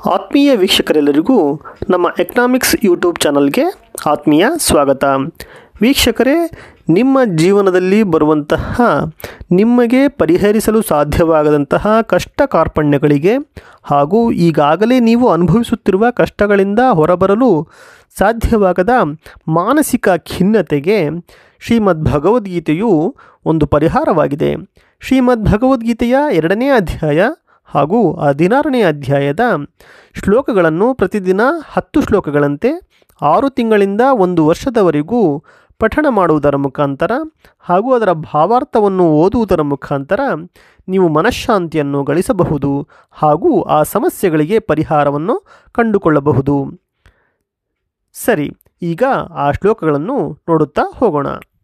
ಆತ್ಮೀಯ ವೀಕ್ಷಕರೆಲ್ಲರಿಗೂ ನಮ್ಮ economics YouTube ಚಾನಲ್ಗೆ ಆತ್ಮೀಯ ಸ್ವಾಗತ. ವೀಕ್ಷಕರೇ, ನಿಮ್ಮ ಜೀವನದಲ್ಲಿ ಬರುವಂತಹ ನಿಮಗೆ ಪರಿಹರಿಸಲು ಸಾಧ್ಯವಾಗದಂತಹ ಕಷ್ಟ ಕಾರ್ಪಣ್ಯಗಳಿಗೆ ಹಾಗೂ ಈಗಾಗಲೇ ನೀವು ಅನುಭವಿಸುತ್ತಿರುವ ಕಷ್ಟಗಳಿಂದ ಹೊರಬರಲು ಸಾಧ್ಯವಾಗದ ಮಾನಸಿಕ ಖಿನ್ನತೆಗೆ ಶ್ರೀಮದ್ ಭಗವದ್ಗೀತೆಯು ಒಂದು ಪರಿಹಾರವಾಗಿದೆ. ಶ್ರೀಮದ್ ಭಗವದ್ಗೀತೆಯ 2ನೇ ಅಧ್ಯಾಯ ಹಾಗೂ 16ನೇ ಅಧ್ಯಾಯದ ಶ್ಲೋಕಗಳನ್ನು ಪ್ರತಿದಿನ 10 ಶ್ಲೋಕಗಳಂತೆ 6 ತಿಂಗಳಿಂದ 1 ವರ್ಷದವರೆಗೂ ಪಠಣ ಮಾಡುವುದರ ಮುಖಾಂತರ ಹಾಗೂ ಅದರ ಭಾವಾರ್ಥವನ್ನು ಓದುವುದರ ಮುಖಾಂತರ ನೀವು ಮನಃಶಾಂತಿಯನ್ನು ಗಳಿಸಬಹುದು ಹಾಗೂ ಆ ಸಮಸ್ಯೆಗಳಿಗೆ ಪರಿಹಾರವನ್ನು ಕಂಡುಕೊಳ್ಳಬಹುದು. ಸರಿ, ಈಗ ಆ ಶ್ಲೋಕಗಳನ್ನು ನೋಡುತ್ತಾ ಹೋಗೋಣ.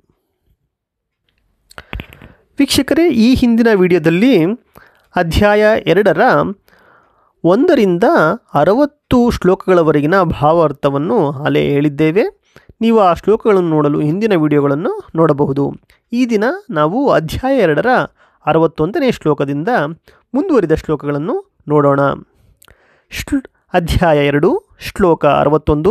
ವೀಕ್ಷಕರೇ, ಈ ಹಿಂದಿನ ವಿಡಿಯೋದಲ್ಲಿ ಅಧ್ಯಾಯ 2ರ 1ರಿಂದ 60 ಶ್ಲೋಕಗಳವರೆಗಿನ ಭಾವಾರ್ಥವನ್ನು ಅಲ್ಲೇ ಹೇಳಿದ್ದೇವೆ. ನೀವು ಆ ಶ್ಲೋಕಗಳನ್ನು ನೋಡಲು ಹಿಂದಿನ ವಿಡಿಯೋಗಳನ್ನು ನೋಡಬಹುದು. ಈ ದಿನ ನಾವು ಅಧ್ಯಾಯ 2ರ 61ನೇ ಶ್ಲೋಕದಿಂದ ಮುಂದುವರಿದ ಶ್ಲೋಕಗಳನ್ನು ನೋಡೋಣ. ಅಧ್ಯಾಯ 2 ಶ್ಲೋಕ 61.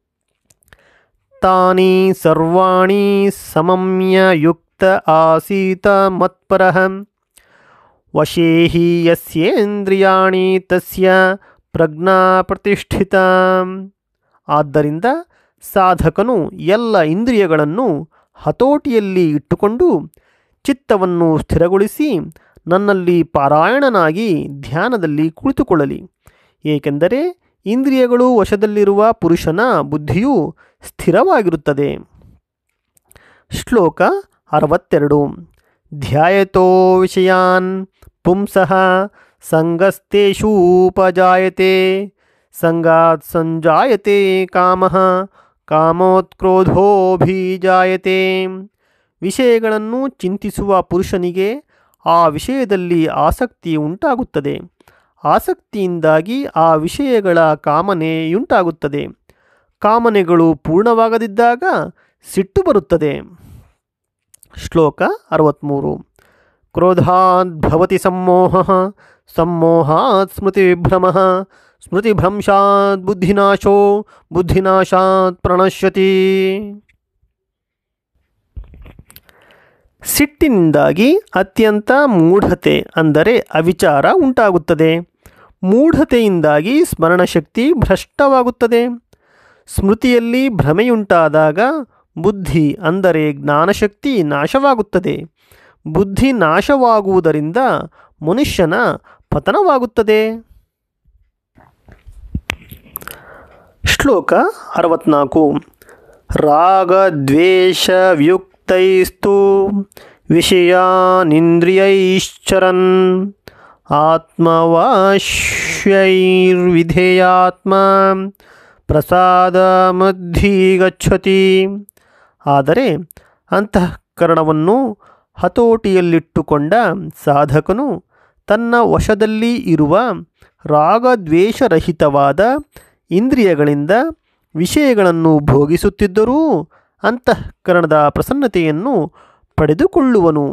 ತಾನಿ ಸರ್ವಾಣಿ ಸಮಮ್ಯ ಯುಕ್ತ ಆಸೀತ ಮತ್ಪರಃ ವಶೇ ಹಿ ಯಸ್ಯೇಂದ್ರಿಯಾಣಿ ತಸ್ಯ ಪ್ರಜ್ಞಾ ಪ್ರತಿಷ್ಠಿತ. ಆದ್ದರಿಂದ ಸಾಧಕನು ಎಲ್ಲ ಇಂದ್ರಿಯಗಳನ್ನು ಹತೋಟಿಯಲ್ಲಿ ಇಟ್ಟುಕೊಂಡು ಚಿತ್ತವನ್ನು ಸ್ಥಿರಗೊಳಿಸಿ ನನ್ನಲ್ಲಿ ಪಾರಾಯಣನಾಗಿ ಧ್ಯಾನದಲ್ಲಿ ಕುಳಿತುಕೊಳ್ಳಲಿ. ಏಕೆಂದರೆ ಇಂದ್ರಿಯಗಳು ವಶದಲ್ಲಿರುವ ಪುರುಷನ ಬುದ್ಧಿಯು ಸ್ಥಿರವಾಗಿರುತ್ತದೆ. ಶ್ಲೋಕ 62. ಧ್ಯಾಯತೋ ವಿಷಯಾನ್ ಪುಂಸಃ ಸಂಗಸ್ತೇಷೂಪಜಾಯತೆ ಸಂಗಾತ್ ಸಂಜಾಯತೆ ಕಾಮಃ ಕಾಮೋತ್ಕ್ರೋಧೋಭಿಜಾಯತೆ. ವಿಷಯಗಳನ್ನು ಚಿಂತಿಸುವ ಪುರುಷನಿಗೆ ಆ ವಿಷಯದಲ್ಲಿ ಆಸಕ್ತಿ ಉಂಟಾಗುತ್ತದೆ. ಆಸಕ್ತಿಯಿಂದಾಗಿ ಆ ವಿಷಯಗಳ ಕಾಮನೆಯುಂಟಾಗುತ್ತದೆ. ಕಾಮನೆಗಳು ಪೂರ್ಣವಾಗದಿದ್ದಾಗ ಸಿಟ್ಟು ಬರುತ್ತದೆ. ಶ್ಲೋಕ 63. ಕ್ರೋಧಾತ್ ಭವತಿ ಸಮ್ಮೋಹಃ ಸಮ್ಮೋಹಾತ್ ಸ್ಮೃತಿವಿಭ್ರಮಃ ಸ್ಮೃತಿಭ್ರಂಶಾತ್ ಬುದ್ಧಿನಾಶೋ ಬುದ್ಧಿನಾಶಾತ್ ಪ್ರಣಶ್ಯತಿ. ಸಿಟ್ಟಿನಿಂದಾಗಿ ಅತ್ಯಂತ ಮೂಢತೆ ಅಂದರೆ ಅವಿಚಾರ ಉಂಟಾಗುತ್ತದೆ. ಮೂಢತೆಯಿಂದಾಗಿ ಸ್ಮರಣಶಕ್ತಿ ಭ್ರಷ್ಟವಾಗುತ್ತದೆ. ಸ್ಮೃತಿಯಲ್ಲಿ ಭ್ರಮೆಯುಂಟಾದಾಗ ಬುದ್ಧಿ ಅಂದರೆ ಜ್ಞಾನಶಕ್ತಿ ನಾಶವಾಗುತ್ತದೆ. ಬುದ್ಧಿ ನಾಶವಾಗುವುದರಿಂದ ಮನುಷ್ಯನ ಪತನವಾಗುತ್ತದೆ. ಶ್ಲೋಕ 64. ರಾಗದ್ವೇಷವ್ಯುಕ್ತೈಸ್ತು ವಿಷಯಾನಿಂದ್ರಿಯೈಶ್ಚರನ್ ಆತ್ಮವಾಶ್ಯೈರ್ವಿಧೇಯಾತ್ಮ ಪ್ರಸಾದಮಧಿಗಚ್ಚತಿ. ಆದರೆ ಅಂತಃಕರಣವನ್ನು ಹತೋಟಿಯಲ್ಲಿಟ್ಟುಕೊಂಡ ಸಾಧಕನು ತನ್ನ ವಶದಲ್ಲಿ ಇರುವ ರಾಗದ್ವೇಷರಹಿತವಾದ ಇಂದ್ರಿಯಗಳಿಂದ ವಿಷಯಗಳನ್ನು ಭೋಗಿಸುತ್ತಿದ್ದರೂ ಅಂತಃಕರಣದ ಪ್ರಸನ್ನತೆಯನ್ನು ಪಡೆದುಕೊಳ್ಳುವನು.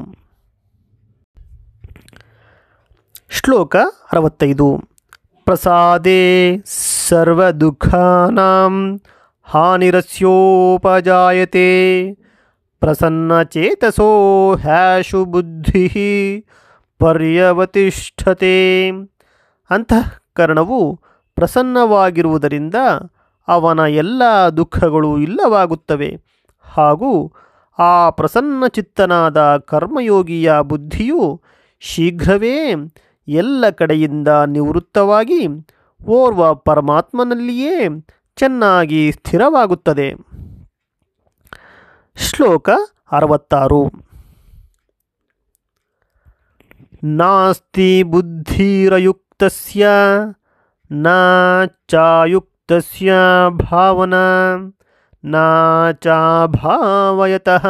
ಶ್ಲೋಕ 65. ಪ್ರಸಾದೇ ಸರ್ವದುಃಖಾನಾಂ ಹಾನಿರಸ್ಯೋಪಜಾಯತೆ ಪ್ರಸನ್ನಚೇತಸೋ ಹ್ಯಾಶು ಬುದ್ಧಿಃ ಪರ್ಯವತಿಷ್ಠತೆ. ಅಂತಃಕರಣವು ಪ್ರಸನ್ನವಾಗಿರುವುದರಿಂದ ಅವನ ಎಲ್ಲ ದುಃಖಗಳು ಇಲ್ಲವಾಗುತ್ತವೆ ಹಾಗೂ ಆ ಪ್ರಸನ್ನಚಿತ್ತನಾದ ಕರ್ಮಯೋಗಿಯ ಬುದ್ಧಿಯು ಶೀಘ್ರವೇ ಎಲ್ಲ ಕಡೆಯಿಂದ ನಿವೃತ್ತವಾಗಿ ಓರ್ವ ಪರಮಾತ್ಮನಲ್ಲಿಯೇ ಚೆನ್ನಾಗಿ ಸ್ಥಿರವಾಗುತ್ತದೆ. ಶ್ಲೋಕ 66. ನಾಸ್ತಿ ಬುದ್ಧಿರಯುಕ್ತಸ್ಯ ನ ಚಾಯುಕ್ತಸ್ಯ ಭಾವನಾ ನ ಚಾಭಾವಯತಃ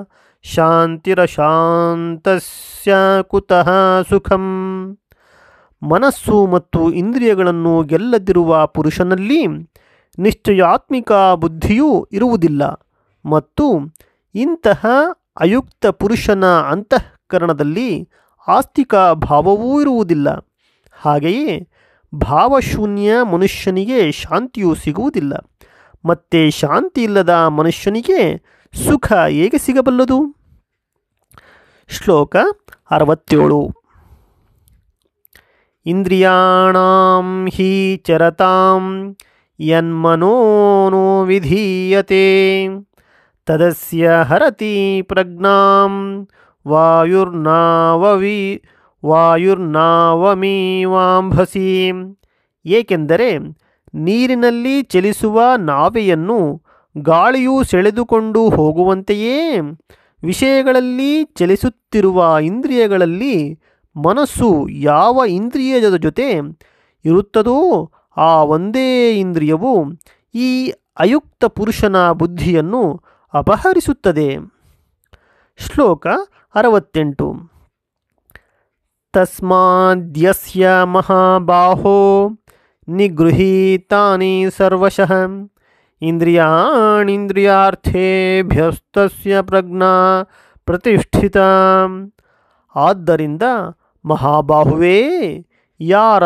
ಶಾಂತಿರಶಾಂತಸ್ಯ ಕುತಃ ಸುಖಂ. ಮನಸ್ಸು ಮತ್ತು ಇಂದ್ರಿಯಗಳನ್ನು ಗೆಲ್ಲದಿರುವ ಪುರುಷನಲ್ಲಿ ನಿಶ್ಚಯಾತ್ಮಿಕ ಬುದ್ಧಿಯೂ ಇರುವುದಿಲ್ಲ ಮತ್ತು ಇಂತಹ ಅಯುಕ್ತ ಪುರುಷನ ಅಂತಃಕರಣದಲ್ಲಿ ಆಸ್ತಿಕ ಭಾವವೂ ಇರುವುದಿಲ್ಲ. ಹಾಗೆಯೇ ಭಾವಶೂನ್ಯ ಮನುಷ್ಯನಿಗೆ ಶಾಂತಿಯು ಸಿಗುವುದಿಲ್ಲ. ಮತ್ತು ಶಾಂತಿ ಇಲ್ಲದ ಮನುಷ್ಯನಿಗೆ ಸುಖ ಹೇಗೆ ಸಿಗಬಲ್ಲದು? ಶ್ಲೋಕ 67. ಇಂದ್ರಿಯಾಣಾಂ ಹಿ ಚರತಾಂ ಯನ್ಮನೋನೋ ವಿಧೀಯತೆ ತದಸ್ಯ ಹರತಿ ಪ್ರಜ್ಞಾಂ ವಾಯುರ್ನಾವಮೀವಾಂಭಸಿ. ಏಕೆಂದರೆ ನೀರಿನಲ್ಲಿ ಚಲಿಸುವ ನಾವೆಯನ್ನು ಗಾಳಿಯು ಸೆಳೆದುಕೊಂಡು ಹೋಗುವಂತೆಯೇ ವಿಷಯಗಳಲ್ಲಿ ಚಲಿಸುತ್ತಿರುವ ಇಂದ್ರಿಯಗಳಲ್ಲಿ ಮನಸ್ಸು ಯಾವ ಇಂದ್ರಿಯದ ಜೊತೆ ಇರುತ್ತದೋ ಆ ಒಂದೇ ಇಂದ್ರಿಯವು ಈ ಅಯುಕ್ತ ಪುರುಷನ ಬುದ್ಧಿಯನ್ನು ಅಪಹರಿಸುತ್ತದೆ. ಶ್ಲೋಕ 68. ತಸ್ಮಾದ್ಯಸ್ಯ ಮಹಾಬಾಹೋ ನಿಗೃಹೀತಾನಿ ಸರ್ವಶಃ ಇಂದ್ರಿಯಾರ್ಥೇಭ್ಯಸ್ತಸ್ಯ ಪ್ರಜ್ಞಾ ಪ್ರತಿಷ್ಠಿತಾ. ಆದ್ದರಿಂದ ಮಹಾಬಾಹುವೇ, ಯಾರ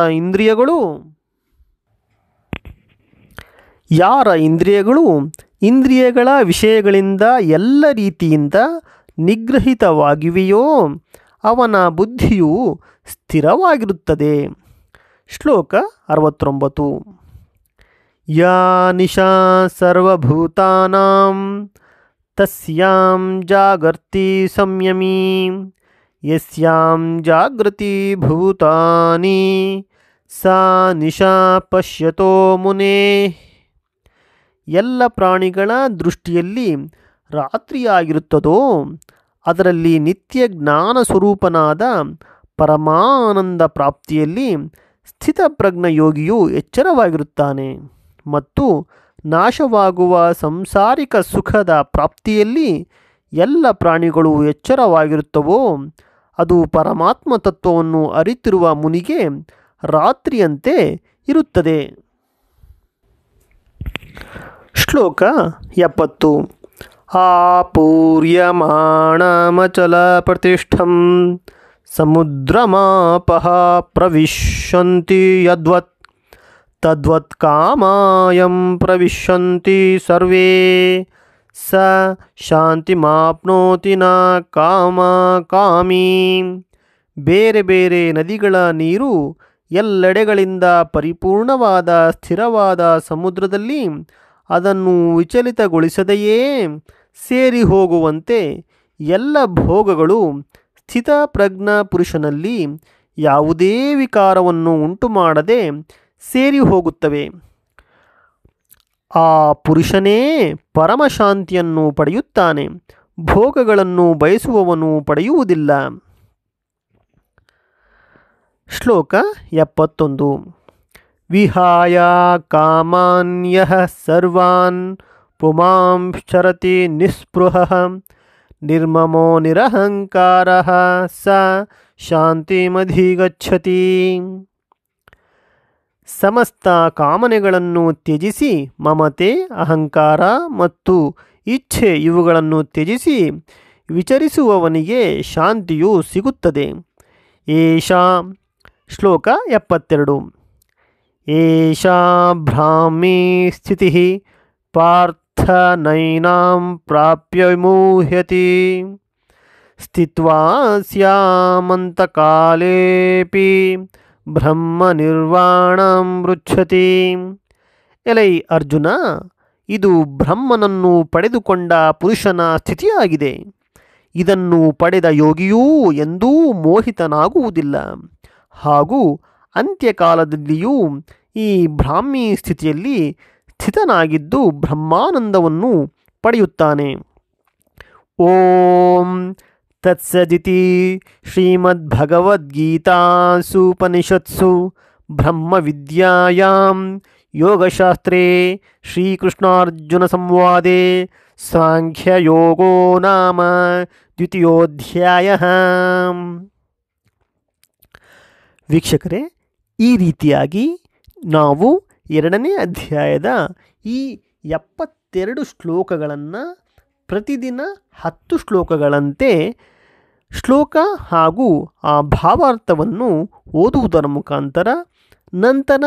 ಇಂದ್ರಿಯಗಳು ಇಂದ್ರಿಯಗಳ ವಿಷಯಗಳಿಂದ ಎಲ್ಲ ರೀತಿಯಿಂದ ನಿಗ್ರಹಿತವಾಗಿವೆಯೋ ಅವನ ಬುದ್ಧಿಯು ಸ್ಥಿರವಾಗಿರುತ್ತದೆ. ಶ್ಲೋಕ 69. ಯಾ ನಿಶಾ ಸರ್ವಭೂತಾನಾಂ ತಸ್ಯಾಂ ಜಾಗರ್ತಿ ಸಂಯಮೀ ಯಸ್ಯಾಂ ಜಾಗೃತಿ ಭೂತಾನಿ ಸಾ ನಿಶಾ ಪಶ್ಯತೋ ಮುನೇ. ಎಲ್ಲ ಪ್ರಾಣಿಗಳ ದೃಷ್ಟಿಯಲ್ಲಿ ರಾತ್ರಿಯಾಗಿರುತ್ತದೋ ಅದರಲ್ಲಿ ನಿತ್ಯ ಜ್ಞಾನ ಸ್ವರೂಪನಾದ ಪರಮಾನಂದ ಪ್ರಾಪ್ತಿಯಲ್ಲಿ ಸ್ಥಿತಪ್ರಜ್ಞ ಯೋಗಿಯು ಎಚ್ಚರವಾಗಿರುತ್ತಾನೆ. ಮತ್ತು ನಾಶವಾಗುವ ಸಂಸಾರಿಕ ಸುಖದ ಪ್ರಾಪ್ತಿಯಲ್ಲಿ ಎಲ್ಲ ಪ್ರಾಣಿಗಳು ಎಚ್ಚರವಾಗಿರುತ್ತವೋ ಅದು ಪರಮಾತ್ಮ ತತ್ವವನ್ನು ಅರಿತಿರುವ ಮುನಿಗೆ ರಾತ್ರಿಯಂತೆ ಇರುತ್ತದೆ. ಶ್ಲೋಕ 70. ಆಪೂರ್ಯಮಾಣಮಚಲ ಪ್ರತಿಷ್ಠಂ ಸಮುದ್ರಮಾಪಃ ಪ್ರವಿಶಂತಿ ಯದ್ವತ್ ತದ್ವತ್ ಕಾಮಾಯಂ ಪ್ರವಿಶಂತಿ ಸರ್ವೇ ಸ ಶಾಂತಿಮಾಪ್ನೋತಿ ನ ಕಾಮಿ. ಬೇರೆ ಬೇರೆ ನದಿಗಳ ನೀರು ಎಲ್ಲೆಡೆಗಳಿಂದ ಪರಿಪೂರ್ಣವಾದ ಸ್ಥಿರವಾದ ಸಮುದ್ರದಲ್ಲಿ ಅದನ್ನು ವಿಚಲಿತಗೊಳಿಸದೆಯೇ ಸೇರಿ ಹೋಗುವಂತೆ ಎಲ್ಲ ಭೋಗಗಳು ಸ್ಥಿತಪ್ರಜ್ಞ ಪುರುಷನಲ್ಲಿ ಯಾವುದೇ ವಿಕಾರವನ್ನು ಉಂಟು ಮಾಡದೆ ಸೇರಿ ಹೋಗುತ್ತವೆ. ಆ ಪುರುಷನೇ ಪರಮಶಾಂತಿಯನ್ನು ಪಡೆಯುತ್ತಾನೆ. ಭೋಗಗಳನ್ನು ಬಯಸುವವನು ಪಡೆಯುವುದಿಲ್ಲ. ಶ್ಲೋಕ 71. ವಿಹಾಯ ಕಾಮಾನ್ಯಃ ಸರ್ವಾನ್ ಪುಮಾಂಶ್ಚರತಿ ನಿಸ್ಪೃಹಃ ನಿರ್ಮಮೋ ನಿರಹಂಕಾರಃ ಸ ಶಾಂತಿಮಧಿಗಚ್ಚತಿ. ಸಮಸ್ತ ಕಾಮನೆಗಳನ್ನು ತ್ಯಜಿಸಿ ಮಮತೆ, ಅಹಂಕಾರ ಮತ್ತು ಇಚ್ಛೆ ಇವುಗಳನ್ನು ತ್ಯಜಿಸಿ ವಿಚರಿಸುವವನಿಗೆ ಶಾಂತಿಯು ಸಿಗುತ್ತದೆ. ಏಷಾ ಶ್ಲೋಕ 72. ಏಷಾ ಬ್ರಾಹ್ಮೀ ಸ್ಥಿತಿ ಪಾರ್ಥ ನೈನಾಂ ಪ್ರಾಪ್ಯ ವಿಮುಹ್ಯತಿ ಸ್ಥಿತ್ವಾ ಸ್ಯಾಮಂತಕಾಲೇಪಿ ಬ್ರಹ್ಮ ನಿರ್ವಾಣಂ ಮೃಚ್ಛತಿ. ಎಲೈ ಅರ್ಜುನ, ಇದು ಬ್ರಹ್ಮನನ್ನು ಪಡೆದುಕೊಂಡ ಪುರುಷನ ಸ್ಥಿತಿಯಾಗಿದೆ. ಇದನ್ನು ಪಡೆದ ಯೋಗಿಯೂ ಎಂದೂ ಮೋಹಿತನಾಗುವುದಿಲ್ಲ. ಹಾಗೂ ಅಂತ್ಯಕಾಲದಲ್ಲಿಯೂ ಈ ಬ್ರಾಹ್ಮಿ ಸ್ಥಿತಿಯಲ್ಲಿ ಸ್ಥಿತನಾಗಿದ್ದು ಬ್ರಹ್ಮಾನಂದವನ್ನು ಪಡೆಯುತ್ತಾನೆ. ಓಂ ತತ್ಸದಿತಿ ಶ್ರೀಮದ್ಭಗವದ್ಗೀತಾಸೂಪನಿಷತ್ಸು ಬ್ರಹ್ಮವಿದ್ಯಾಯಾಂ ಯೋಗಶಾಸ್ತ್ರೇ ಶ್ರೀಕೃಷ್ಣಾರ್ಜುನ ಸಂವಾದೇ ಸಾಂಖ್ಯಯೋಗೋ ನಾಮ ದ್ವಿತೀಯೋಧ್ಯಾಯಃ. ವೀಕ್ಷಕರೇ, ಈ ರೀತಿಯಾಗಿ ನಾವು 2ನೇ ಅಧ್ಯಾಯದ ಈ 72 ಶ್ಲೋಕಗಳನ್ನು ಪ್ರತಿದಿನ 10 ಶ್ಲೋಕಗಳಂತೆ ಶ್ಲೋಕ ಹಾಗೂ ಆ ಭಾವಾರ್ಥವನ್ನು ಓದುವುದರ ಮುಖಾಂತರ ನಂತರ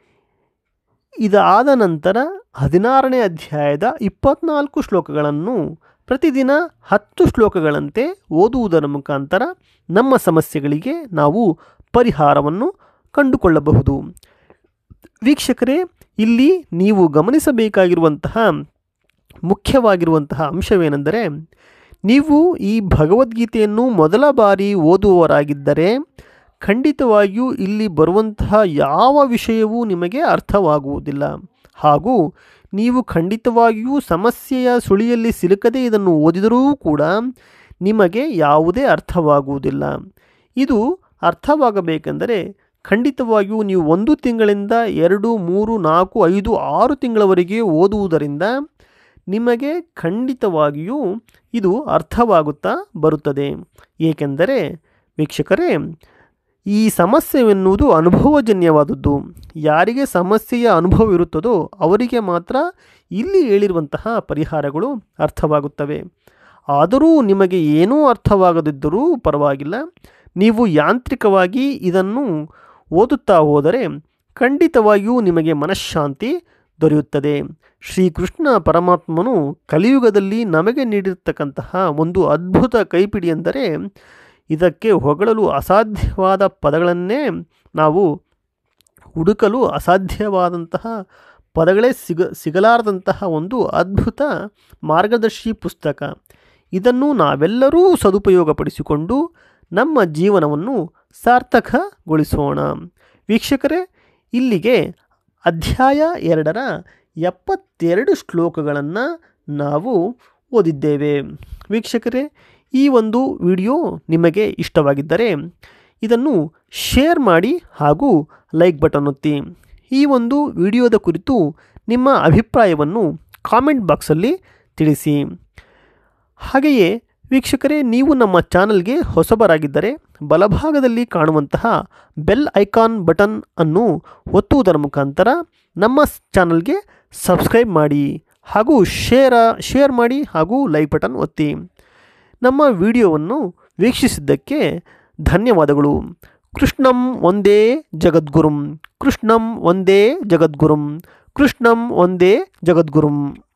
ಇದಾದ ನಂತರ 16ನೇ ಅಧ್ಯಾಯದ 24 ಶ್ಲೋಕಗಳನ್ನು ಪ್ರತಿದಿನ 10 ಶ್ಲೋಕಗಳಂತೆ ಓದುವುದರ ಮುಖಾಂತರ ನಮ್ಮ ಸಮಸ್ಯೆಗಳಿಗೆ ನಾವು ಪರಿಹಾರವನ್ನು ಕಂಡುಕೊಳ್ಳಬಹುದು. ವೀಕ್ಷಕರೇ, ಇಲ್ಲಿ ನೀವು ಗಮನಿಸಬೇಕಾಗಿರುವಂತಹ ಮುಖ್ಯವಾಗಿರುವಂತಹ ಅಂಶವೇನೆಂದರೆ, ನೀವು ಈ ಭಗವದ್ಗೀತೆಯನ್ನು ಮೊದಲ ಬಾರಿ ಓದುವವರಾಗಿದ್ದರೆ ಖಂಡಿತವಾಗಿಯೂ ಇಲ್ಲಿ ಬರುವಂತಹ ಯಾವ ವಿಷಯವೂ ನಿಮಗೆ ಅರ್ಥವಾಗುವುದಿಲ್ಲ. ಹಾಗೂ ನೀವು ಖಂಡಿತವಾಗಿಯೂ ಸಮಸ್ಯೆಯ ಸುಳಿಯಲ್ಲಿ ಸಿಲುಕದೆ ಇದನ್ನು ಓದಿದರೂ ಕೂಡ ನಿಮಗೆ ಯಾವುದೇ ಅರ್ಥವಾಗುವುದಿಲ್ಲ. ಇದು ಅರ್ಥವಾಗಬೇಕೆಂದರೆ ಖಂಡಿತವಾಗಿಯೂ ನೀವು 1 ತಿಂಗಳಿಂದ 2, 3, 4, 5, 6 ತಿಂಗಳವರೆಗೆ ಓದುವುದರಿಂದ ನಿಮಗೆ ಖಂಡಿತವಾಗಿಯೂ ಇದು ಅರ್ಥವಾಗುತ್ತಾ ಬರುತ್ತದೆ. ಏಕೆಂದರೆ ವೀಕ್ಷಕರೇ, ಈ ಸಮಸ್ಯೆವೆನ್ನುವುದು ಅನುಭವಜನ್ಯವಾದದ್ದು. ಯಾರಿಗೆ ಸಮಸ್ಯೆಯ ಅನುಭವ ಇರುತ್ತದೋ ಅವರಿಗೆ ಮಾತ್ರ ಇಲ್ಲಿ ಹೇಳಿರುವಂತಹ ಪರಿಹಾರಗಳು ಅರ್ಥವಾಗುತ್ತವೆ. ಆದರೂ ನಿಮಗೆ ಏನೂ ಅರ್ಥವಾಗದಿದ್ದರೂ ಪರವಾಗಿಲ್ಲ, ನೀವು ಯಾಂತ್ರಿಕವಾಗಿ ಇದನ್ನು ಓದುತ್ತಾ ಹೋದರೆ ಖಂಡಿತವಾಗಿಯೂ ನಿಮಗೆ ಮನಃಶಾಂತಿ ದೊರೆಯುತ್ತದೆ. ಶ್ರೀಕೃಷ್ಣ ಪರಮಾತ್ಮನು ಕಲಿಯುಗದಲ್ಲಿ ನಮಗೆ ನೀಡಿರ್ತಕ್ಕಂತಹ ಒಂದು ಅದ್ಭುತ ಕೈಪಿಡಿ ಎಂದರೆ ಇದಕ್ಕೆ ಹೊಗಳಲು ಅಸಾಧ್ಯವಾದ ಪದಗಳನ್ನೇ ನಾವು ಹುಡುಕಲು ಅಸಾಧ್ಯವಾದಂತಹ ಪದಗಳೇ ಸಿಗಲಾರದಂತಹ ಒಂದು ಅದ್ಭುತ ಮಾರ್ಗದರ್ಶಿ ಪುಸ್ತಕ. ಇದನ್ನು ನಾವೆಲ್ಲರೂ ಸದುಪಯೋಗಪಡಿಸಿಕೊಂಡು ನಮ್ಮ ಜೀವನವನ್ನು ಸಾರ್ಥಕಗೊಳಿಸೋಣ. ವೀಕ್ಷಕರೇ, ಇಲ್ಲಿಗೆ ಅಧ್ಯಾಯ 2ರ 72 ಶ್ಲೋಕಗಳನ್ನು ನಾವು ಓದಿದ್ದೇವೆ. ವೀಕ್ಷಕರೇ, ಈ ಒಂದು ವಿಡಿಯೋ ನಿಮಗೆ ಇಷ್ಟವಾಗಿದ್ದರೆ ಇದನ್ನು ಶೇರ್ ಮಾಡಿ ಹಾಗೂ ಲೈಕ್ ಬಟನ್ ಒತ್ತಿ. ಈ ಒಂದು ವಿಡಿಯೋದ ಕುರಿತು ನಿಮ್ಮ ಅಭಿಪ್ರಾಯವನ್ನು ಕಾಮೆಂಟ್ ಬಾಕ್ಸಲ್ಲಿ ತಿಳಿಸಿ. ಹಾಗೆಯೇ ವೀಕ್ಷಕರೇ, ನೀವು ನಮ್ಮ ಚಾನಲ್ಗೆ ಹೊಸಬರಾಗಿದ್ದರೆ ಬಲಭಾಗದಲ್ಲಿ ಕಾಣುವಂತಹ ಬೆಲ್ ಐಕಾನ್ ಬಟನ್ ಅನ್ನು ಒತ್ತುವುದರ ಮುಖಾಂತರ ನಮ್ಮ ಚಾನಲ್ಗೆ ಸಬ್ಸ್ಕ್ರೈಬ್ ಮಾಡಿ ಹಾಗೂ ಶೇರ್ ಮಾಡಿ ಹಾಗೂ ಲೈಕ್ ಬಟನ್ ಒತ್ತಿ. ನಮ್ಮ ವಿಡಿಯೋವನ್ನು ವೀಕ್ಷಿಸಿದ್ದಕ್ಕೆ ಧನ್ಯವಾದಗಳು. ಕೃಷ್ಣಂ ವಂದೇ ಜಗದ್ಗುರುಂ, ಕೃಷ್ಣಂ ವಂದೇ ಜಗದ್ಗುರುಂ, ಕೃಷ್ಣಂ ವಂದೇ ಜಗದ್ಗುರುಂ.